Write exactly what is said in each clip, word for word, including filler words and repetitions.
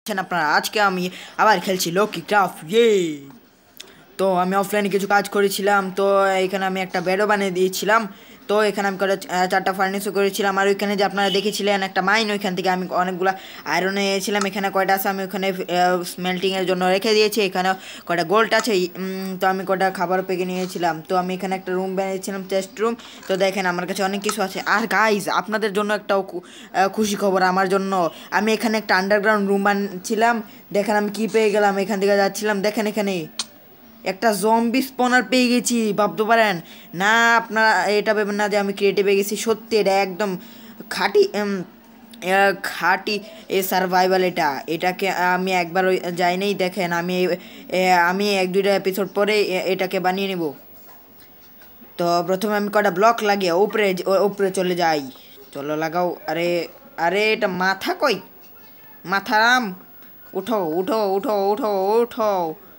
আপনারা আজকে আমি আবার খেলছি লকি ক্রাফট ইয়ে। তো আমি অফলাইনে কিছু কাজ করেছিলাম, তো এখানে আমি একটা বেডও বানিয়ে দিয়েছিলাম। তো এখানে আমি কটা চারটা ফার্নিচার করেছিলাম, আর ওইখানে যে আপনারা দেখেছিলেন একটা মাইন, ওইখান থেকে আমি অনেকগুলো আয়রন নিয়েছিলাম। এখানে কয়টা আছে আমি ওখানে স্মেল্টিংয়ের জন্য রেখে দিয়েছি। এখানে কয়টা গোল্ড আছে, তো আমি কয়টা খাবার পেকে নিয়েছিলাম। তো আমি এখানে একটা রুম বানিয়েছিলাম, চেস্ট রুম। তো দেখেন আমার কাছে অনেক কিছু আছে। আর গাইজ আপনাদের জন্য একটা খুশি খবর আমার জন্য, আমি এখানে একটা আন্ডারগ্রাউন্ড রুম বানিয়েছিলাম। দেখেন আমি কি পেয়ে গেলাম, এখান থেকে যাচ্ছিলাম, দেখেন এখানে একটা জম্বি স্পনার পেয়ে গেছি। ভাবতে পারেন না আপনারা, এটা ভেবেন না যে আমি ক্রিয়েটিভ পেয়ে গেছি, সত্যি এটা একদম খাঁটি খাঁটি এ সার্ভাইভাল। এটা এটাকে আমি একবার যাই নাই। দেখেন আমি আমি এক দুইটা এপিসোড পরে এটাকে বানিয়ে নেব। তো প্রথমে আমি কটা ব্লক লাগিয়ে উপরে উপরে চলে যাই। চলো লাগাও। আরে আরে এটা মাথা কই, মাথা রাম, উঠো উঠো উঠো উঠো উঠো।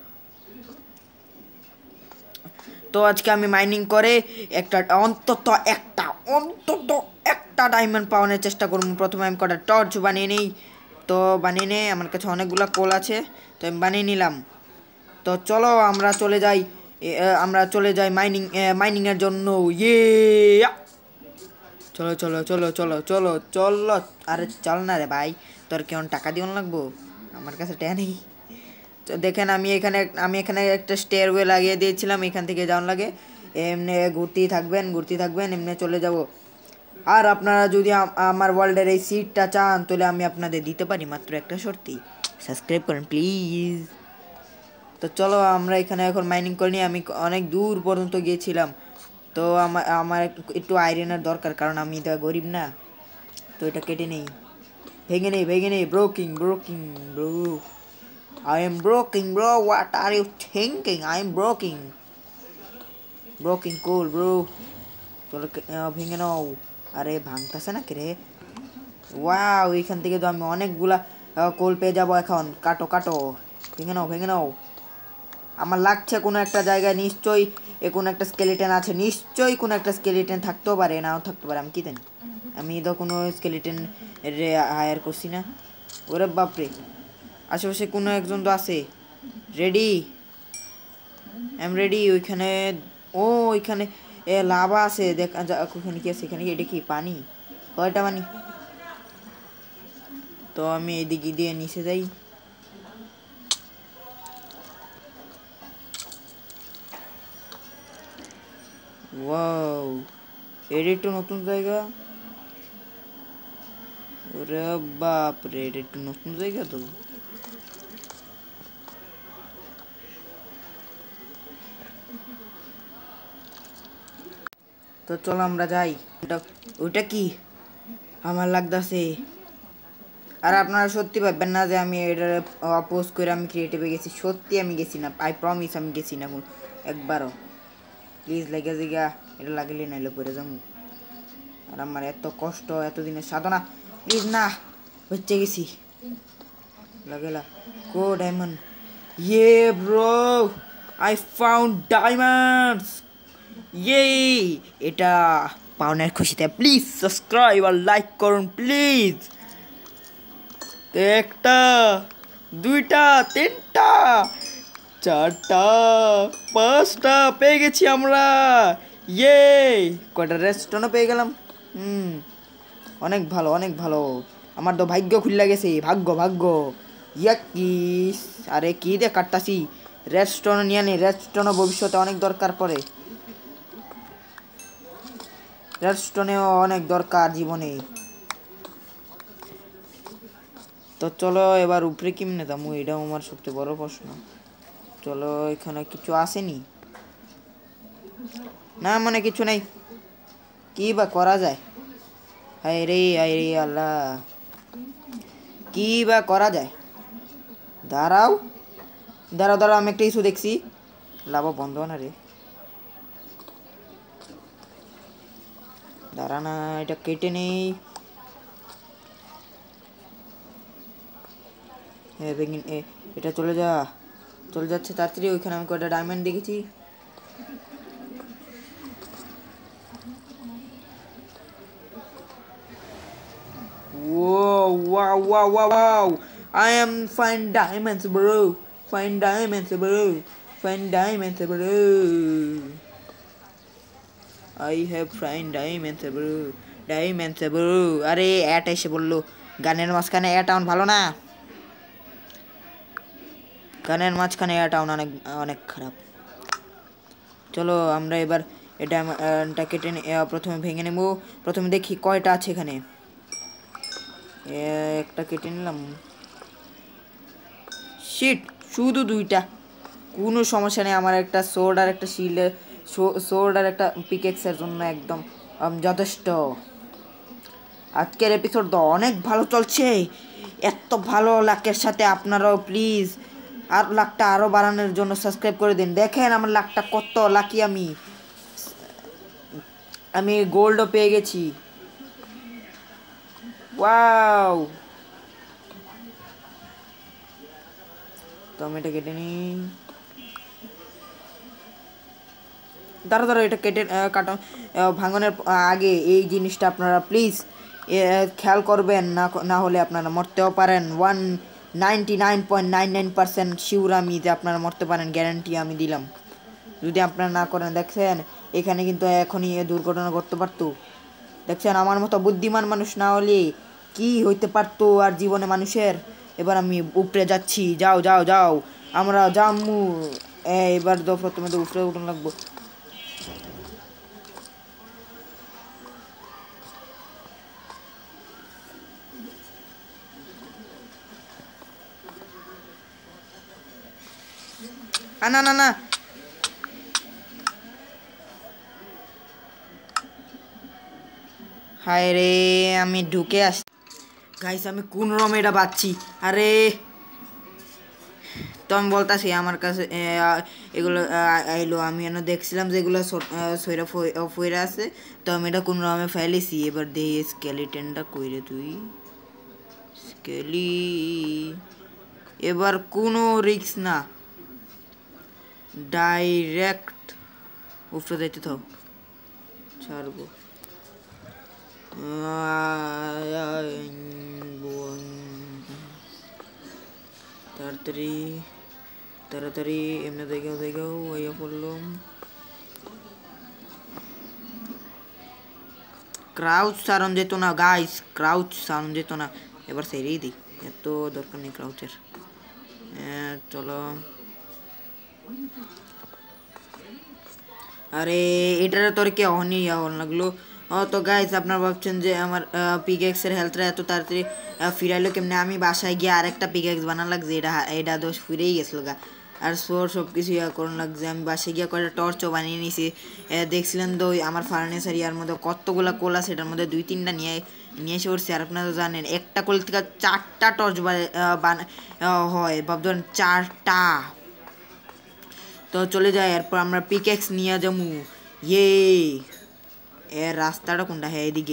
তো আজকে আমি মাইনিং করে একটা অন্তত একটা অন্তত একটা ডায়মন্ড পাওয়ানোর চেষ্টা করব। প্রথমে আমি কটা টর্চ বানিয়ে নিই। তো বানিয়ে নিয়ে আমার কাছে অনেকগুলো কোল আছে, তো আমি বানিয়ে নিলাম। তো চলো আমরা চলে যাই, আমরা চলে যাই মাইনিং মাইনিংয়ের জন্য। ইয়ে চলো চলো চলো চলো চলো চলো। আরে চল না রে ভাই, তোর কেমন টাকা দিওন লাগবো, আমার কাছে টাকা নেই। তো দেখেন আমি এখানে আমি এখানে একটা স্টেয়ারওয়ে লাগিয়ে দিয়েছিলাম, এখান থেকে যাওয়ার লাগে। এমনি ঘুরতেই থাকবেন ঘুরতেই থাকবেন এমনি চলে যাব। আর আপনারা যদি আমার ওয়ার্ল্ডের এই সিটটা চান তাহলে আমি আপনাদের দিতে পারি, মাত্র একটা শর্তি, সাবস্ক্রাইব করেন প্লিজ। তো চলো আমরা এখানে এখন মাইনিং করে নিই। আমি অনেক দূর পর্যন্ত গিয়েছিলাম। তো আমার আমার একটু আয়রনের দরকার, কারণ আমি তো গরিব না। তো এটা কেটে নেই, ভেঙে নেই ভেঙে নেই broking broking bro. I am broken, bro. What are you thinking? I am broken. Broken cool, bro. চলো ভেঙে নাও। আরে ভাঙতেছে না রে। ওয়াও, এখান থেকে তো আমি অনেকগুলা কোল পেয়ে যাবো এখন। কাটো কাটো, ভেঙে নাও ভেঙে নাও। আমার লাগছে কোনো একটা জায়গায় নিশ্চয়ই এ কোনো একটা স্কেলিটন আছে, নিশ্চয়ই কোনো একটা স্কেলিটন থাকতেও পারে, নাও থাকতে পারে, আমি কি জানি। আমি তো কোনো স্কেলিটন হায়ার করছি না। ওরে বাপরে, আশেপাশে কোনো একজন তো আছে। Ready, I am ready. ওইখানে ও ওইখানে এ লাভা আছে, দেখ ওখানে কি আছে, এখানে এটা কি পানি, কয়টা পানি। তো আমি এদিকে দিয়ে নিচে যাই। ওয়াও, এটা একটু নতুন জায়গা। ওরে বাপরে, এটা একটু নতুন জায়গা তো। তো চলো আমরা যাই। ওটা ওইটা কি আমার লাগতেছে। আর আপনারা সত্যি ভাববেন না যে আমি এটা অপোজ করে আমি ক্রিয়েটিভে গেছি, সত্যি আমি গেছি না, আই প্রমিস আমি গেছি না একবারও। প্লিজ লেগে জিগা, এটা লাগলে নাইলে পরে যাবো। আর আমার এত কষ্ট, এতদিনের সাধনা, প্লিজ না, হচ্ছে গেছি। লাগেলা কো diamond. Yeah bro, I found diamonds. Yeah, এটা পাওনার খুশিতে প্লিজ সাবস্ক্রাইব আর লাইক করুন প্লিজ। একটা, দুইটা, তিনটা, চারটা, পাঁচটা পেয়ে গেছি আমরা। ইয়ে, কয়টা রেস্টুরেন্টও পেয়ে গেলাম। হুম, অনেক ভালো অনেক ভালো। আমার তো ভাগ্য খুললা গেছে, ভাগ্য ভাগ্য। ইয়া কি, আরে কি দিয়ে কাটতাছি। রেস্টুরেন্ট নিয়ে নি, রেস্টুরেন্টও ভবিষ্যতে অনেক দরকার পড়ে। রেস্টুরেন্টেও অনেক দরকার জীবনে। তো চলো এবার উপরে কেমনে যাবো, এটাও আমার সবচেয়ে বড় প্রশ্ন। চলো, এখানে কিছু আসেনি না, মানে কিছু নেই, কি বা করা যায়। হায় রে হায় রে আল্লাহ, কি বা করা যায়। দাঁড়াও দাঁড়াও দাঁড়াও, আমি একটা ইস্যু দেখছি। লাভ বন্ধ না রে, দাঁড়া না, এটা কেটে নেই। হ্যাঁ বেগিন, এটা চলে যা, চলে যাচ্ছে তাড়াতাড়ি। ওইখানে আমি কয়টা ডায়মন্ড দেখেছি। ও wow wow wow wow, I am find diamonds, bro. Find diamonds, bro. Find diamonds, bro. I have find diamonds, bro. Diamonds, bro. আরে অ্যাট এসে বললো গানের মাঝখানে অ্যাট আউন ভালো না, গানের মাঝখানে অ্যাট আউন অনেক অনেক খারাপ। চলো আমরা এবার এটা এটা কেটে প্রথমে ভেঙে নেব। প্রথমে দেখি কয়টা আছে এখানে। একটা কেটে নিলাম। শিট, শুধু দুইটা। কোনো সমস্যা নেই, আমার একটা সোর্ড আর একটা শিল্ডের সোর্ড আর একটা পিকেক্সের জন্য একদম যথেষ্ট। আজকের এপিসোড তো অনেক ভালো চলছে, এত ভালো লাকের সাথে আপনারাও প্লিজ আর লাকটা আরও বাড়ানোর জন্য সাবস্ক্রাইব করে দিন। দেখেন আমার লাকটা কত লাকি, আমি আমি গোল্ডও পেয়ে গেছি। ওয়াও, তো আমি এটা কেটে নিই। দাঁড়া দাঁড়া এটা কেটে কাটা ভাঙনের আগে এই জিনিসটা আপনারা প্লিজ খেয়াল করবেন, না না হলে আপনারা মরতেও পারেন। One ninety nine point nine nine percent sure আমি যে আপনারা মরতে পারেন, গ্যারান্টি আমি দিলাম যদি আপনারা না করেন। দেখছেন এখানে কিন্তু এখনই দুর্ঘটনা ঘটতে পারতো। দেখছেন আমার মতো বুদ্ধিমান মানুষ না হলে কি হইতে পারতো আর জীবনে মানুষের। এবার আমি উপরে যাচ্ছি, যাও যাও যাও আমরা জাম্মু। এবার তো প্রথমে তো উপরে উঠন লাগবো। না না না, হায় রে আমি ঢুকে আস। গাইস আমি কোন রকম এটা পাচ্ছি। আরে তো আমি বলতাছি আমার কাছে এগুলো আইলো, আমি এনে দেখছিলাম যে এগুলো সইরা ফইরা আছে, তো আমি এটা কোন রকমে ফেলেছি। এবার দেখি স্কেলিটনটা কইরে তুই স্কেলি। এবার কোনো রিস্ক না, ডাইরেক্ট উপরে যাইতে থাও, ছাড়বো। তাড়াতাড়ি তাড়াতাড়ি এমনি দেখাও দেখাও ওইয়া পড়লাম। ক্রাউচ সারণ যেত না গাইস, ক্রাউচ সারণ যেত না। এবার সেরেই দিই, এত দরকার নেই ক্রাউচের। চলো আরে এটার তোর কে অহনি অন লাগলো। ও তো গাইস আপনারা ভাবছেন যে আমার পিকেক্সের হেলথটা এত তাড়াতাড়ি ফিরাইলো কেমনে। আমি বাসায় গিয়ে আরেকটা পিকেক্স বানানো লাগছে, এটা এটা দোষ ফিরেই গেছিলো গা। আর সোর সব কিছু ইয়া করুন লাগছে। আমি বাসায় গিয়ে কয়েকটা টর্চও বানিয়ে নিয়েছি। দেখছিলেন তো আমার ফার্নেসার ইয়ার মধ্যে কতগুলো কোল আছে, এটার মধ্যে দুই তিনটা নিয়ে নিয়ে এসে পড়ছি। আর আপনারা তো জানেন একটা কোল থেকে চারটা টর্চ বানা হয়, ভাবতেন চারটা। তো চলে যায়, এরপর আমরা পিকেক্স নিয়ে যাবো। ইয়ে এর রাস্তাটা কোনটা? হ্যাঁ এদিকে।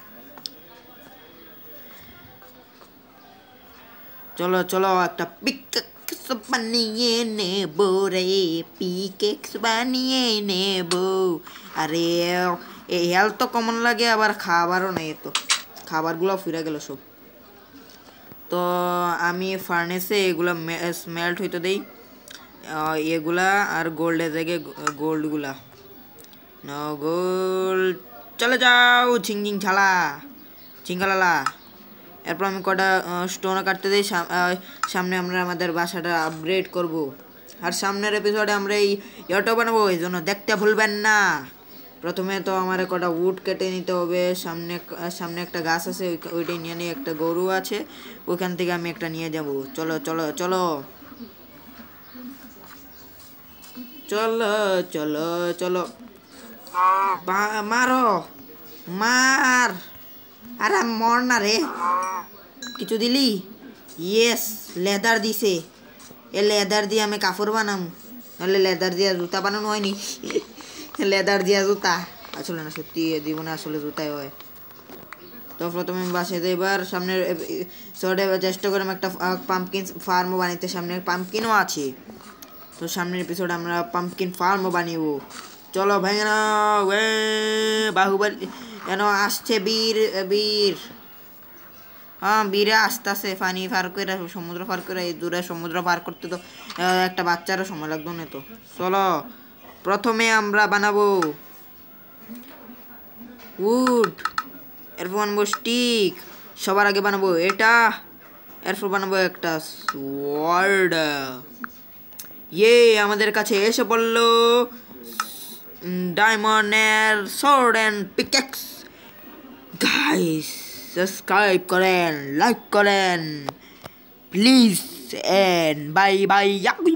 চলো চলো একটা পিকেক্স বানিয়ে নেব রে, পিকেক্স বানিয়ে নেব। আরে এই হেলথ তো কমন লাগে, আবার খাবারও নেই, তো খাবারগুলো ফিরে গেল সব। তো আমি ফার্নেসে এগুলা স্মেল্ট হইতে দেই, এগুলা আর গোল্ডের জায়গায় গোল্ডগুলা নো গোল্ড। চলে যাও ঝিংঝিং ছালা ঝিঙ্গালালা। এরপর আমি কটা স্টোনও কাটতে দিই, সামনে আমরা আমাদের বাসাটা আপগ্রেড করব। আর সামনের এপিসোডে আমরা এই ইয়েটাও বানাবো, এই জন্য দেখতে ভুলবেন না। প্রথমে তো আমার কটা উড কেটে নিতে হবে। সামনে সামনে একটা গাছ আছে, ওইটাই নিয়ে নিয়ে একটা গরু আছে, ওইখান থেকে আমি একটা নিয়ে যাব। চলো চলো চলো চলো চলো চলো মারো মার। আরে মর না রে, কিছু দিলি? ইয়েস লেদার দিছে, এ লেদার দিয়ে আমি কাপড় বানাম, নাহলে লেদার দিয়ে জুতা বানানো হয়নি। লেদার দিয়া জুতা আসলে না, সত্যি জীবনে আসলে জুতাই হয়। তো প্রথমে বাসে এবার সামনের শর্টে চেষ্টা করলাম একটা পাম্পকিন ফার্মও বানাইতে। সামনে পাম্পকিনও আছে, তো সামনের এপিসোডে আমরা পাম্পকিন ফার্মও বানিয়ে। চলো ভেঙে নাও, বাহুবলী যেন আসছে বীর বীর। হ্যাঁ বীরে আস্তে আস্তে পানি পার করে সমুদ্র পার করে এই দূরে সমুদ্র পার করতে তো আহ, একটা বাচ্চারও সময় লাগবে না তো। চলো প্রথমে আমরা বানাবো উড, এরপর বানাবো স্টিক, সবার আগে বানাবো এটা, এরপর বানাবো একটা সোয়ার্ড। ইয়ে আমাদের কাছে এসে পড়লো ডায়মন্ডের sword and pickaxe. Guys subscribe করেন, লাইক করেন প্লিজ, এন্ড বাই বাই।